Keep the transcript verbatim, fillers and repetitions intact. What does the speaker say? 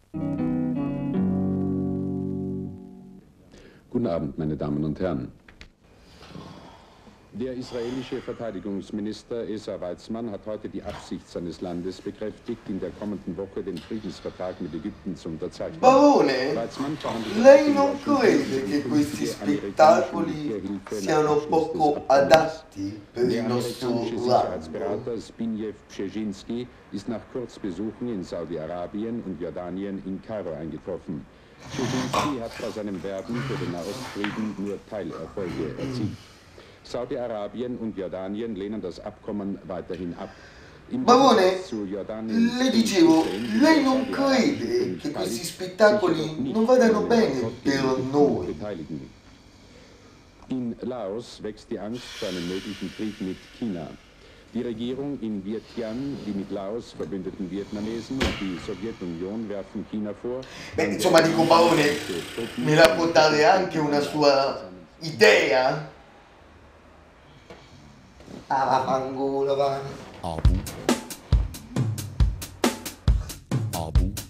Guten Abend, meine Damen und Herren. Der israelische Verteidigungsminister Ezer Weizmann hat heute die Absicht seines Landes bekräftigt, in der kommenden Woche den Friedensvertrag mit Ägypten zu unterzeichnen. Barone, lei non crede che questi spettacoli siano poco adatti per il nostro rango? Sicherheitsberater Zbigniew Brzezinski ist nach Kurzbesuchen in Saudi-Arabien und Jordanien in Kairo eingetroffen. Brzezinski hat bei seinem Werben für den Nahostfrieden nur Teilerfolge erzielt. Saudi-Arabien und Jordanien lehnen das Abkommen weiterhin ab. Barone, le dicevo, lei non crede che questi spettacoli non vadano bene per noi? In Laos wächst die Angst vor einem möglichen Krieg mit China. Die Regierung in Vientiane, die mit Laos verbündeten Vietnamesen und die Sowjetunion werfen China vor. Beh, insomma, dico, Barone, me la può dare anche una sua idea? Ah, vaffanculo, va. Abu. Abu.